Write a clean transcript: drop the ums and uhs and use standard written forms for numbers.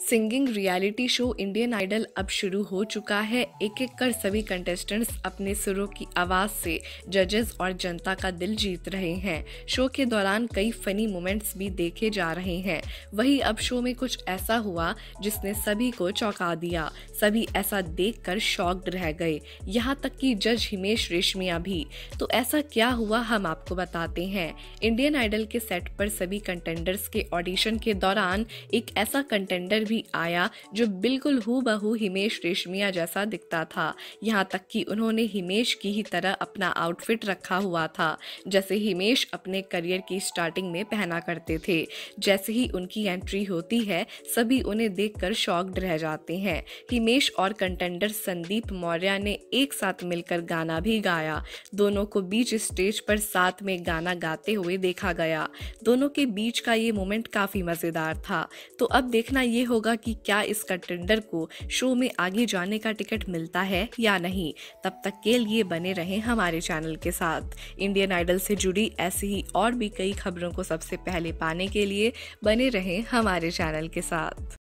Singing reality show Indian Idol अब शुरू हो चुका है। एक एक कर सभी कंटेस्टेंट्स अपने सुरों की आवाज से जजेस और जनता का दिल जीत रहे हैं। शो के दौरान कई फनी मोमेंट्स भी देखे जा रहे हैं। वहीं अब शो में कुछ ऐसा हुआ जिसने सभी को चौंका दिया। सभी ऐसा देखकर शॉक्ड रह गए, यहाँ तक कि जज हिमेश रेशमिया भी। तो ऐसा क्या हुआ हम आपको बताते हैं। इंडियन आइडल के सेट पर सभी कंटेंडर्स के ऑडिशन के दौरान एक ऐसा कंटेंडर भी आया जो बिल्कुल हूबहू हिमेश रेशमिया जैसा दिखता था। यहाँ तक कि उन्होंने हिमेश की ही तरह अपना आउटफिट रखा हुआ था, जैसे हिमेश अपने करियर की स्टार्टिंग में पहना करते थे। जैसे ही उनकी एंट्री होती है, सभी उन्हें देखकर शॉक्ड रह जाते हैं। हिमेश और कंटेंडर संदीप मौर्य ने एक साथ मिलकर गाना भी गाया। दोनों को बीच स्टेज पर साथ में गाना गाते हुए देखा गया। दोनों के बीच का ये मोमेंट काफी मजेदार था। तो अब देखना ये होगा कि क्या इस कंटेंडर को शो में आगे जाने का टिकट मिलता है या नहीं। तब तक के लिए बने रहें हमारे चैनल के साथ। इंडियन आइडल से जुड़ी ऐसी ही और भी कई खबरों को सबसे पहले पाने के लिए बने रहें हमारे चैनल के साथ।